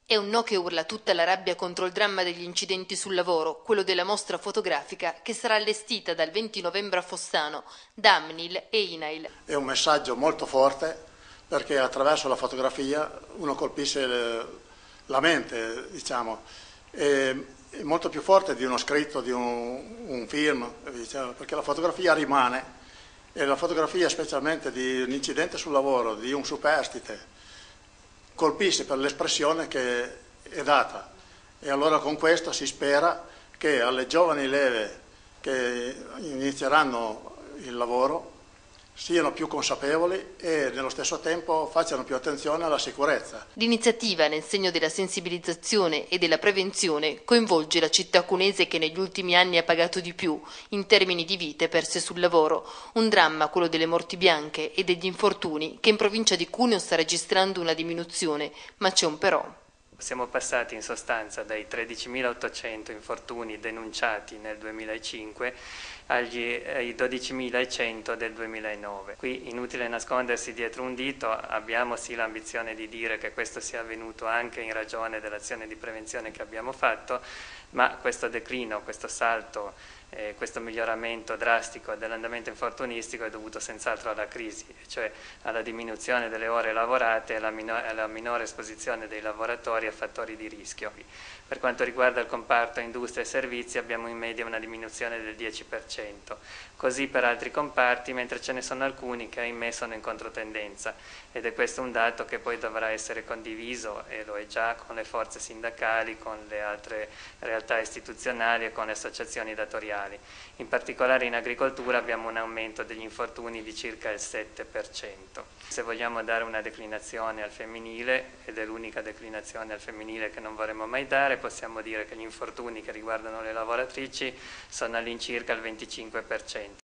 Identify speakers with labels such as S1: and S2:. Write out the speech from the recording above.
S1: È un no che urla tutta la rabbia contro il dramma degli incidenti sul lavoro, quello della mostra fotografica che sarà allestita dal 20 novembre a Fossano da Amnil e INAIL.
S2: È un messaggio molto forte perché attraverso la fotografia uno colpisce la mente, diciamo, è molto più forte di uno scritto, di un film, diciamo, perché la fotografia rimane e la fotografia specialmente di un incidente sul lavoro, di un superstite, colpisce per l'espressione che è data e allora con questo si spera che alle giovani leve che inizieranno il lavoro siano più consapevoli e nello stesso tempo facciano più attenzione alla sicurezza.
S1: L'iniziativa, nel segno della sensibilizzazione e della prevenzione, coinvolge la città cunese che negli ultimi anni ha pagato di più in termini di vite perse sul lavoro. Un dramma, quello delle morti bianche e degli infortuni, che in provincia di Cuneo sta registrando una diminuzione, ma c'è un però.
S3: Siamo passati in sostanza dai 13.800 infortuni denunciati nel 2005 ai 12.100 del 2009. Qui inutile nascondersi dietro un dito, abbiamo sì l'ambizione di dire che questo sia avvenuto anche in ragione dell'azione di prevenzione che abbiamo fatto, ma questo declino, questo salto, questo miglioramento drastico dell'andamento infortunistico è dovuto senz'altro alla crisi, cioè alla diminuzione delle ore lavorate e alla minore esposizione dei lavoratori a fattori di rischio. Per quanto riguarda il comparto industria e servizi abbiamo in media una diminuzione del 10%, così per altri comparti, mentre ce ne sono alcuni che ahimè sono in controtendenza ed è questo un dato che poi dovrà essere condiviso e lo è già con le forze sindacali, con le altre realtà istituzionali e con le associazioni datoriali. In particolare in agricoltura abbiamo un aumento degli infortuni di circa il 7%. Se vogliamo dare una declinazione al femminile, ed è l'unica declinazione al femminile che non vorremmo mai dare, possiamo dire che gli infortuni che riguardano le lavoratrici sono all'incirca il 25%.